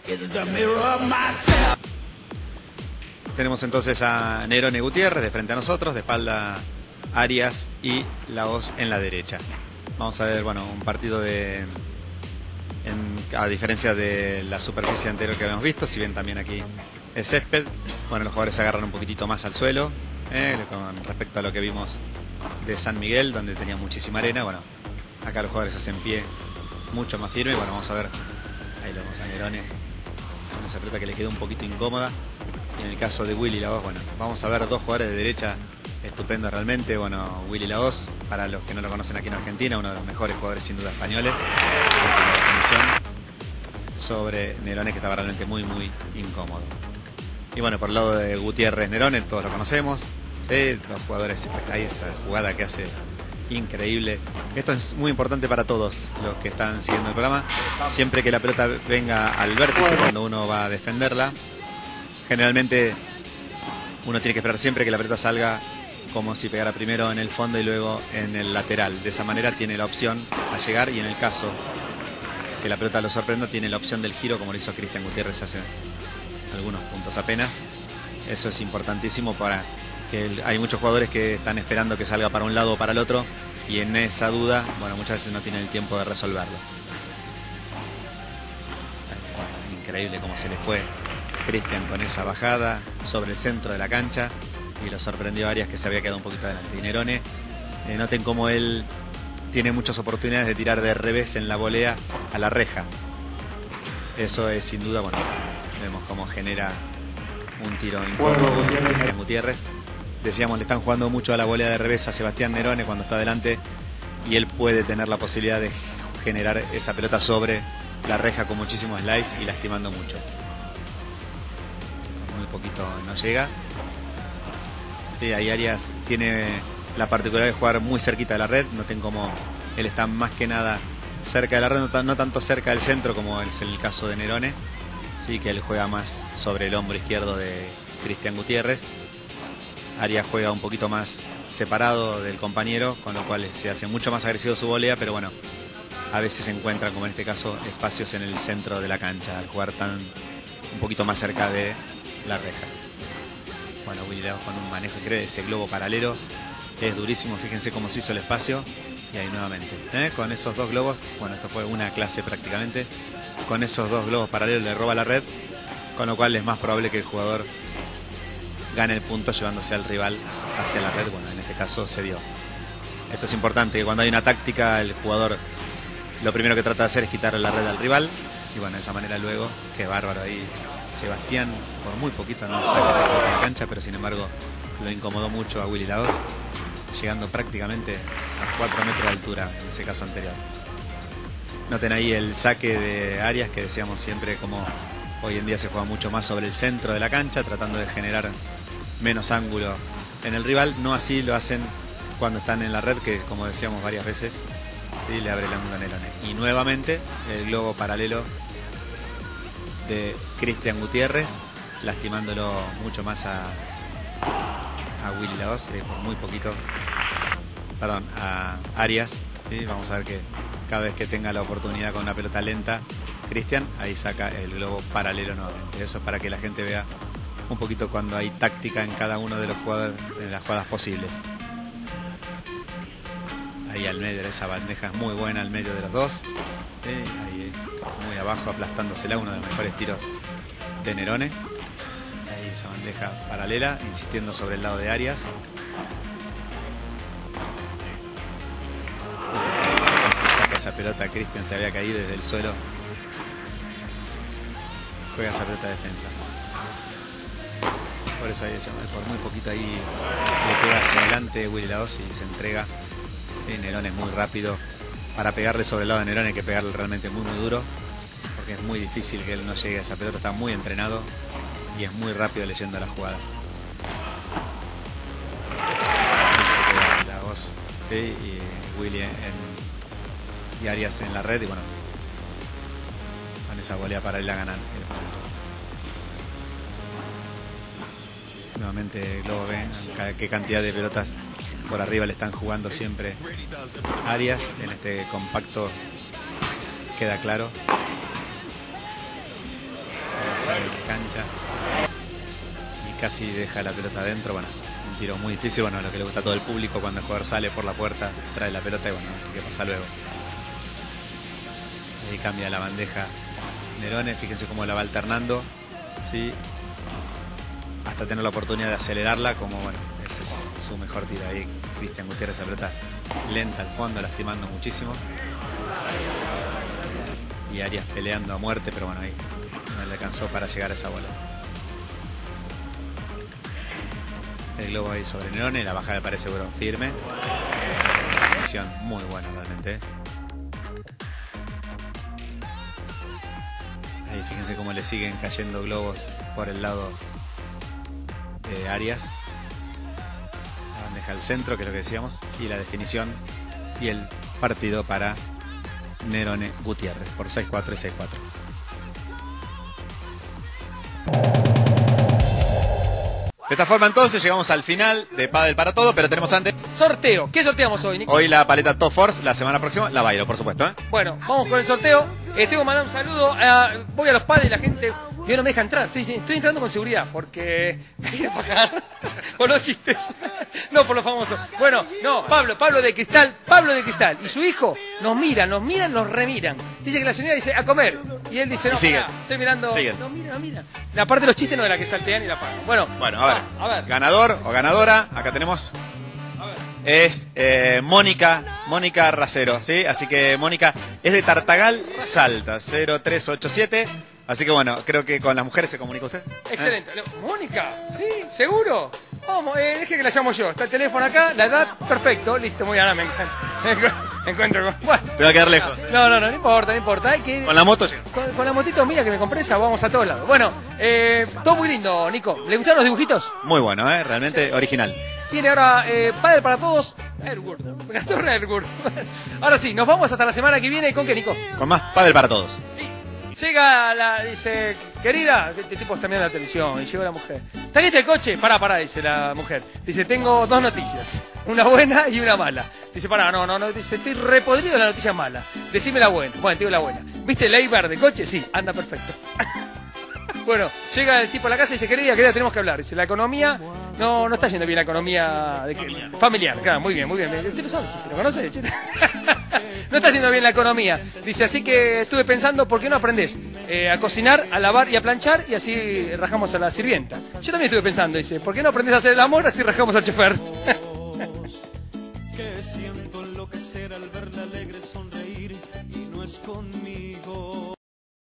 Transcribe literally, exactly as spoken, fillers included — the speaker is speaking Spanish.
Tenemos entonces a Nerone Gutiérrez de frente a nosotros, de espalda Arias y Laos en la derecha. Vamos a ver, bueno, un partido de... En, a diferencia de la superficie anterior que habíamos visto, si bien también aquí es césped, bueno, los jugadores se agarran un poquitito más al suelo, eh, con respecto a lo que vimos de San Miguel, donde tenía muchísima arena. Bueno, acá los jugadores hacen pie mucho más firme. Bueno, vamos a ver, ahí lo vemos a Nerone con esa pelota que le quedó un poquito incómoda. Y en el caso de Willy Laos, bueno, vamos a ver dos jugadores de derecha estupendos realmente. Bueno, Willy Laos, para los que no lo conocen aquí en Argentina, uno de los mejores jugadores sin duda españoles, sobre Nerone, que estaba realmente muy muy incómodo. Y bueno, por el lado de Gutiérrez Nerone, todos lo conocemos, ¿sí? Dos jugadores, ahí esa jugada que hace increíble. Esto es muy importante para todos los que están siguiendo el programa. Siempre que la pelota venga al vértice cuando uno va a defenderla, generalmente uno tiene que esperar siempre que la pelota salga como si pegara primero en el fondo y luego en el lateral. De esa manera tiene la opción a llegar, y en el caso que la pelota lo sorprenda, tiene la opción del giro, como lo hizo Cristian Gutiérrez hace algunos puntos apenas. Eso es importantísimo, para que el, hay muchos jugadores que están esperando que salga para un lado o para el otro, y en esa duda, bueno, muchas veces no tienen el tiempo de resolverlo. Bueno, increíble cómo se le fue Cristian con esa bajada sobre el centro de la cancha, y lo sorprendió a Arias, que se había quedado un poquito adelante. Y Nerone, eh, noten cómo él tiene muchas oportunidades de tirar de revés en la volea a la reja. Eso es sin duda, bueno, vemos cómo genera un tiro incómodo Cristian Gutiérrez. Decíamos, le están jugando mucho a la volea de revés a Sebastián Nerone cuando está adelante, y él puede tener la posibilidad de generar esa pelota sobre la reja con muchísimo slice y lastimando mucho. Muy poquito no llega. Sí, ahí Arias tiene la particularidad de jugar muy cerquita de la red. Noten cómo él está más que nada cerca de la red, no, no tanto cerca del centro como es el caso de Nerone, sí, que él juega más sobre el hombro izquierdo de Cristian Gutiérrez. Arias juega un poquito más separado del compañero, con lo cual se hace mucho más agresivo su volea, pero bueno, a veces se encuentran, como en este caso, espacios en el centro de la cancha al jugar tan un poquito más cerca de la reja. Bueno, Willy Laos con un manejo increíble, ese globo paralelo es durísimo. Fíjense cómo se hizo el espacio, y ahí nuevamente, ¿eh? Con esos dos globos, bueno, esto fue una clase prácticamente, con esos dos globos paralelos le roba la red, con lo cual es más probable que el jugador gane el punto llevándose al rival hacia la red. Bueno, en este caso se dio. Esto es importante, que cuando hay una táctica, el jugador lo primero que trata de hacer es quitarle la red al rival, y bueno, de esa manera luego, qué bárbaro ahí Sebastián, por muy poquito no saca esa pelota de la cancha, pero sin embargo lo incomodó mucho a Willy Laos, llegando prácticamente a cuatro metros de altura en ese caso anterior. Noten ahí el saque de Arias, que decíamos siempre como hoy en día se juega mucho más sobre el centro de la cancha, tratando de generar menos ángulo en el rival. No así lo hacen cuando están en la red, que como decíamos varias veces, ¿sí?, le abre el ángulo a Nerone. Y nuevamente el globo paralelo de Cristian Gutiérrez, lastimándolo mucho más a, a Willy Laos, eh, por muy poquito, perdón, a Arias, ¿sí? Vamos a ver que cada vez que tenga la oportunidad con una pelota lenta, Cristian, ahí saca el globo paralelo nuevamente. Eso es para que la gente vea un poquito cuando hay táctica en cada uno de los jugadores, de las jugadas posibles. Ahí al medio de esa bandeja es muy buena, al medio de los dos, ¿sí? Ahí muy abajo aplastándosela, uno de los mejores tiros de Nerone. Ahí esa bandeja paralela, insistiendo sobre el lado de Arias. Casi saca esa pelota, Cristian se había caído desde el suelo. Juega esa pelota de defensa. Por eso ahí decimos, por muy poquito ahí le pega hacia adelante Willy Laos y se entrega. Sí, Nerone es muy rápido. Para pegarle sobre el lado de Nerone hay que pegarle realmente muy muy duro, porque es muy difícil que él no llegue a esa pelota. Está muy entrenado y es muy rápido leyendo la jugada. Ahí se queda Laos, ¿sí? Y Willy en, y Arias en la red, y bueno, con esa volea paralela ganan el punto. Nuevamente Globo ve qué cantidad de pelotas por arriba le están jugando siempre Arias. En este compacto queda claro. sale de cancha y casi deja la pelota adentro. Bueno, un tiro muy difícil, bueno, lo que le gusta a todo el público cuando el jugador sale por la puerta, trae la pelota y bueno, ¿qué pasa luego? Ahí cambia la bandeja Nerone, fíjense cómo la va alternando, ¿sí? Hasta tener la oportunidad de acelerarla, como bueno, ese es su mejor tiro ahí. Cristian Gutiérrez, esa pelota lenta al fondo, lastimando muchísimo. Y Arias peleando a muerte, pero bueno, ahí no le alcanzó para llegar a esa bola. El globo ahí sobre Nerone, la bajada me parece seguro firme. Misión muy buena realmente, ¿eh? Ahí fíjense cómo le siguen cayendo globos por el lado de Arias. La bandeja al centro, que es lo que decíamos, y la definición y el partido para Nerone Gutiérrez por seis cuatro y seis cuatro. De esta forma entonces llegamos al final de Pádel para Todo, pero tenemos antes sorteo. ¿Qué sorteamos hoy, Nico? hoy la paleta Top Force, la semana próxima la bailo, por supuesto, ¿eh? Bueno, vamos con el sorteo. Eh, tengo que mandar un saludo. A, voy a los padres y la gente yo no me deja entrar. Estoy, estoy entrando con seguridad porque me hay que pagar por los chistes. No por los famosos. Bueno, no, Pablo, Pablo de Cristal, Pablo de Cristal. Y su hijo nos miran, nos miran, nos remiran. Dice que la señora dice a comer. Y él dice, no, pará, estoy mirando. Siguen. No, mira, no, mira. La parte de los chistes no es la que saltean y la pagan. Bueno, bueno, a ver. Va, a ver. Ganador o ganadora, acá tenemos. Es eh, Mónica, Mónica Racero, ¿sí? Así que Mónica es de Tartagal, Salta, cero tres ocho siete. Así que bueno, creo que con las mujeres se comunica usted. Excelente. ¿Eh? Mónica, ¿sí? ¿Seguro? Vamos, eh, deje que la llamo yo. Está el teléfono acá, la edad, perfecto, listo, muy bien, me encanta. Me encuentro con... Bueno. Te va a quedar lejos. ¿eh? No, no, no, no importa, no importa. Hay que... Con la moto llegas. Con, con la motito mía que me compré esa, vamos a todos lados. Bueno, eh, todo muy lindo, Nico. ¿Le gustaron los dibujitos? Muy bueno, ¿eh? Realmente sí. Original. Tiene ahora eh, Pádel para Todos, Airwood, Gastón Airwood. Ahora sí, nos vamos hasta la semana que viene. ¿Con qué, Nico? Con más Pádel para Todos. Llega la, dice, querida, este tipo está mirando la televisión, y llegó la mujer. ¿Está bien el coche? Pará, pará, dice la mujer. Dice, tengo dos noticias, una buena y una mala. Dice, pará, no, no, no, dice, estoy repodrido de la noticia mala. Decime la buena. Bueno, te digo la buena. ¿Viste el Eibar de coche? Sí, anda perfecto. Bueno, llega el tipo a la casa y dice, querida, querida, tenemos que hablar. Dice, la economía, no, no está yendo bien la economía de familiar. familiar. Claro, muy bien, muy bien. Usted lo sabe, chiste, ¿lo conoce? El chiste? No está yendo bien la economía. Dice, así que estuve pensando, ¿por qué no aprendés eh, a cocinar, a lavar y a planchar? Y así rajamos a la sirvienta. Yo también estuve pensando, dice, ¿por qué no aprendés a hacer el amor? Así rajamos al chofer. Que siento enloquecer al verla alegre sonreír y no es conmigo.